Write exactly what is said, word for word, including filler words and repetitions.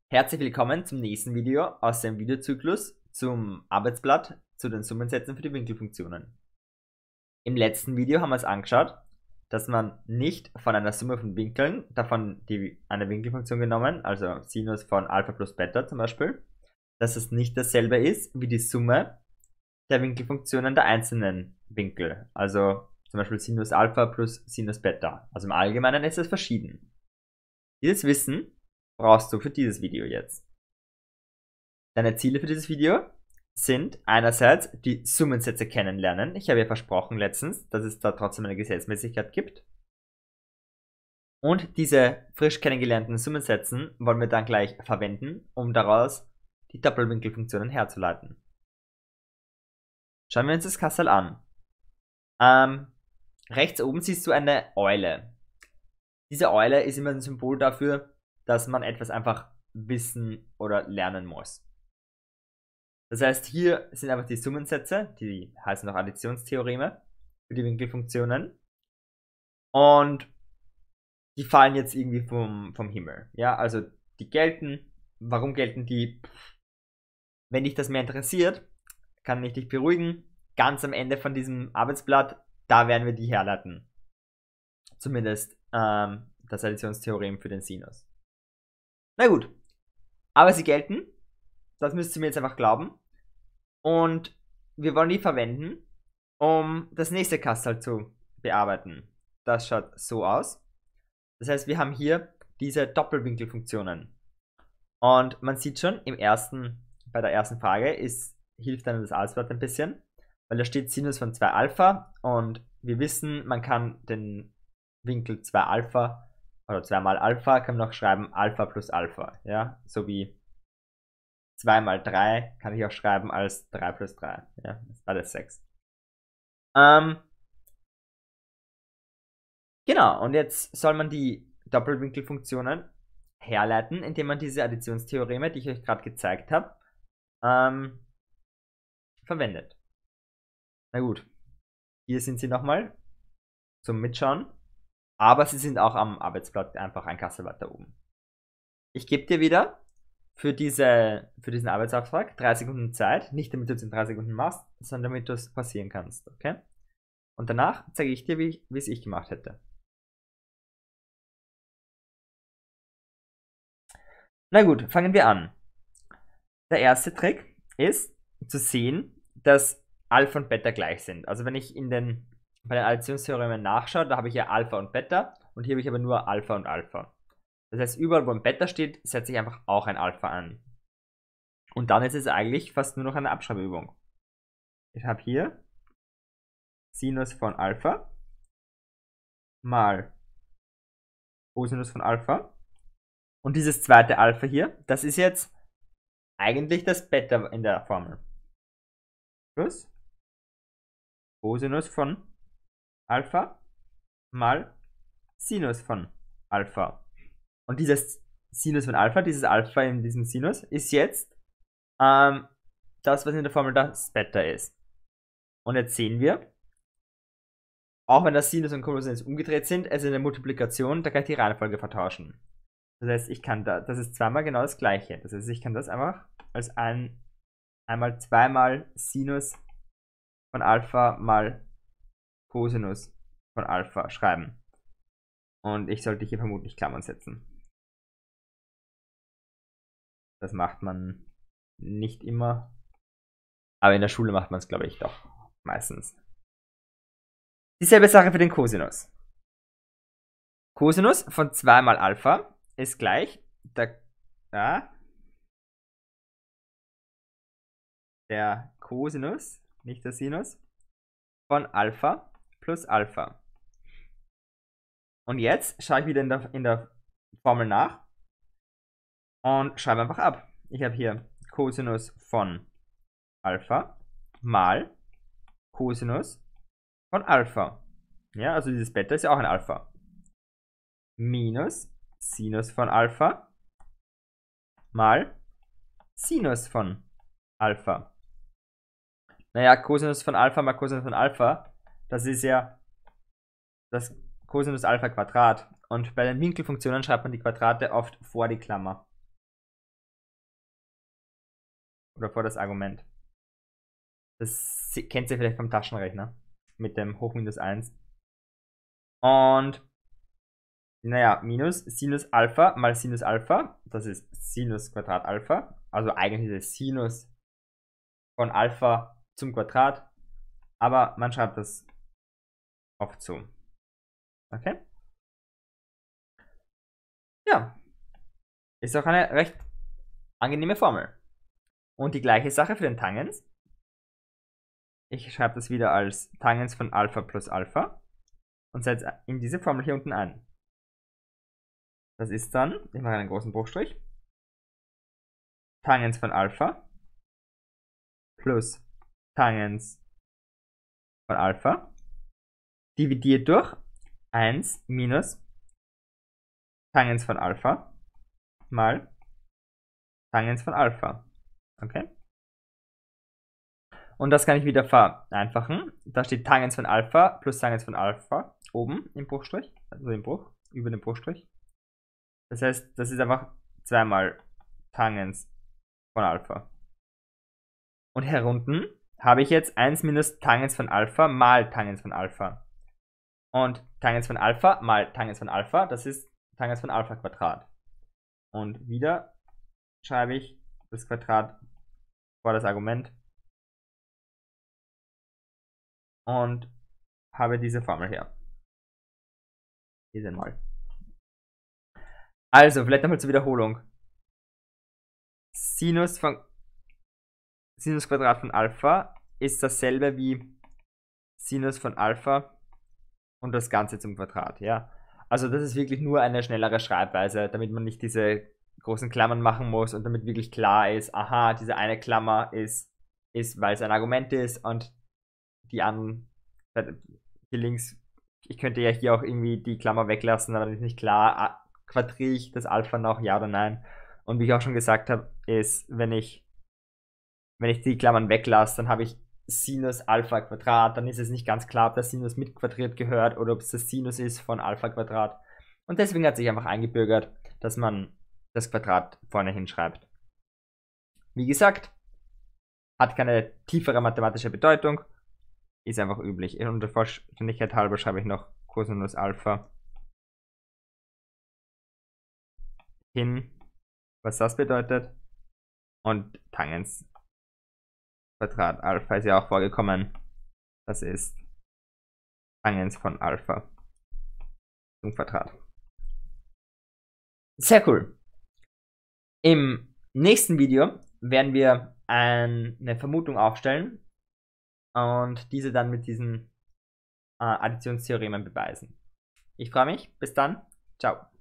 Herzlich willkommen zum nächsten Video aus dem Videozyklus zum Arbeitsblatt zu den Summensätzen für die Winkelfunktionen. Im letzten Video haben wir uns angeschaut, dass man nicht von einer Summe von Winkeln, davon die, eine Winkelfunktion genommen, also Sinus von Alpha plus Beta zum Beispiel, dass es nicht dasselbe ist wie die Summe der Winkelfunktionen der einzelnen Winkel, also zum Beispiel Sinus Alpha plus Sinus Beta. Also im Allgemeinen ist es verschieden. Dieses Wissen brauchst du für dieses Video jetzt. Deine Ziele für dieses Video sind einerseits die Summensätze kennenlernen. Ich habe ja versprochen letztens, dass es da trotzdem eine Gesetzmäßigkeit gibt. Und diese frisch kennengelernten Summensätze wollen wir dann gleich verwenden, um daraus die Doppelwinkelfunktionen herzuleiten. Schauen wir uns das Kasserl an. Ähm, rechts oben siehst du eine Eule. Diese Eule ist immer ein Symbol dafür, dass man etwas einfach wissen oder lernen muss. Das heißt, hier sind einfach die Summensätze, die heißen auch Additionstheoreme für die Winkelfunktionen. Und die fallen jetzt irgendwie vom, vom Himmel. Ja, also die gelten. Warum gelten die? Wenn dich das mehr interessiert, kann ich dich beruhigen. Ganz am Ende von diesem Arbeitsblatt, da werden wir die herleiten. Zumindest ähm, das Additionstheorem für den Sinus. Na gut, aber sie gelten. Das müsst ihr mir jetzt einfach glauben. Und wir wollen die verwenden, um das nächste Kasserl zu bearbeiten. Das schaut so aus. Das heißt, wir haben hier diese Doppelwinkelfunktionen. Und man sieht schon, im ersten, bei der ersten Frage ist, hilft dann das Arbeitsblatt ein bisschen, weil da steht Sinus von zwei Alpha und wir wissen, man kann den Winkel zwei Alpha oder zwei mal Alpha kann man auch schreiben Alpha plus Alpha. Ja, so wie zwei mal drei kann ich auch schreiben als drei plus drei. Ja, das ist alles sechs. Ähm, genau, und jetzt soll man die Doppelwinkelfunktionen herleiten, indem man diese Additionstheoreme, die ich euch gerade gezeigt habe, ähm, verwendet. Na gut, hier sind sie nochmal zum Mitschauen, aber sie sind auch am Arbeitsblatt einfach ein Kasserl weiter oben. Ich gebe dir wieder für, diese, für diesen Arbeitsauftrag drei Sekunden Zeit, nicht damit du es in drei Sekunden machst, sondern damit du es passieren kannst, okay? Und danach zeige ich dir, wie es ich gemacht hätte. Na gut, fangen wir an. Der erste Trick ist zu sehen, dass Alpha und Beta gleich sind. Also wenn ich in den, bei den Additionstheoremen nachschaue, da habe ich ja Alpha und Beta und hier habe ich aber nur Alpha und Alpha. Das heißt, überall wo ein Beta steht, setze ich einfach auch ein Alpha an. Und dann ist es eigentlich fast nur noch eine Abschreibübung. Ich habe hier Sinus von Alpha mal Cosinus von Alpha. Und dieses zweite Alpha hier, das ist jetzt eigentlich das Beta in der Formel. Plus Cosinus von Alpha mal Sinus von Alpha. Und dieses Sinus von Alpha, dieses Alpha in diesem Sinus, ist jetzt ähm, das, was in der Formel das Beta ist. Und jetzt sehen wir, auch wenn das Sinus und Cosinus umgedreht sind, es ist eine Multiplikation, da kann ich die Reihenfolge vertauschen. Das heißt, ich kann da, das ist zweimal genau das gleiche. Das heißt, ich kann das einfach als ein, einmal zweimal Sinus von Alpha mal Cosinus von Alpha schreiben. Und ich sollte hier vermutlich Klammern setzen. Das macht man nicht immer. Aber in der Schule macht man es, glaube ich, doch meistens. Dieselbe Sache für den Cosinus. Cosinus von zwei mal Alpha ist gleich der, ja, der Cosinus, nicht der Sinus, von Alpha plus Alpha. Und jetzt schaue ich wieder in der, in der Formel nach und schreibe einfach ab. Ich habe hier Cosinus von Alpha mal Cosinus von Alpha. Ja, also dieses Beta ist ja auch ein Alpha. Minus Sinus von Alpha mal Sinus von Alpha. Naja, Cosinus von Alpha mal Cosinus von Alpha, das ist ja das Cosinus Alpha Quadrat. Und bei den Winkelfunktionen schreibt man die Quadrate oft vor die Klammer. oder vor das Argument. Das kennt ihr vielleicht vom Taschenrechner mit dem Hoch minus eins. Und naja, minus Sinus Alpha mal Sinus Alpha, das ist Sinus Quadrat Alpha, also eigentlich ist es Sinus von Alpha zum Quadrat, aber man schreibt das oft so. Okay? Ja, ist auch eine recht angenehme Formel. Und die gleiche Sache für den Tangens. Ich schreibe das wieder als Tangens von Alpha plus Alpha und setze in diese Formel hier unten ein. Das ist dann, ich mache einen großen Bruchstrich, Tangens von Alpha plus Tangens von Alpha dividiert durch eins minus Tangens von Alpha mal Tangens von Alpha. Okay? Und das kann ich wieder vereinfachen. Da steht Tangens von Alpha plus Tangens von Alpha oben im Bruchstrich, also im Bruch, über dem Bruchstrich. Das heißt, das ist einfach zweimal Tangens von Alpha. Und herunten habe ich jetzt eins minus Tangens von Alpha mal Tangens von Alpha. Und Tangens von Alpha mal Tangens von Alpha, das ist Tangens von Alpha Quadrat. Und wieder schreibe ich das Quadrat vor das Argument und habe diese Formel her. Diese mal. Also, vielleicht nochmal zur Wiederholung. Sinus von Sinus Quadrat von Alpha ist dasselbe wie Sinus von Alpha und das Ganze zum Quadrat, ja. Also das ist wirklich nur eine schnellere Schreibweise, damit man nicht diese großen Klammern machen muss und damit wirklich klar ist, aha, diese eine Klammer ist, ist weil es ein Argument ist und die anderen, hier links, ich könnte ja hier auch irgendwie die Klammer weglassen, aber dann ist nicht klar, quadriere ich das Alpha noch, ja oder nein. Und wie ich auch schon gesagt habe, ist, wenn ich wenn ich die Klammern weglasse, dann habe ich Sinus Alpha Quadrat, dann ist es nicht ganz klar, ob das Sinus mit quadriert gehört oder ob es das Sinus ist von Alpha Quadrat. Und deswegen hat sich einfach eingebürgert, dass man das Quadrat vorne hinschreibt. Wie gesagt, hat keine tiefere mathematische Bedeutung, ist einfach üblich. Und der Vollständigkeit halber schreibe ich noch Cosinus Alpha hin, was das bedeutet, und Tangens Quadrat Alpha ist ja auch vorgekommen. Das ist Tangens von Alpha zum Quadrat. Sehr cool. Im nächsten Video werden wir eine Vermutung aufstellen und diese dann mit diesen äh, Additionstheoremen beweisen. Ich freue mich. Bis dann. Ciao.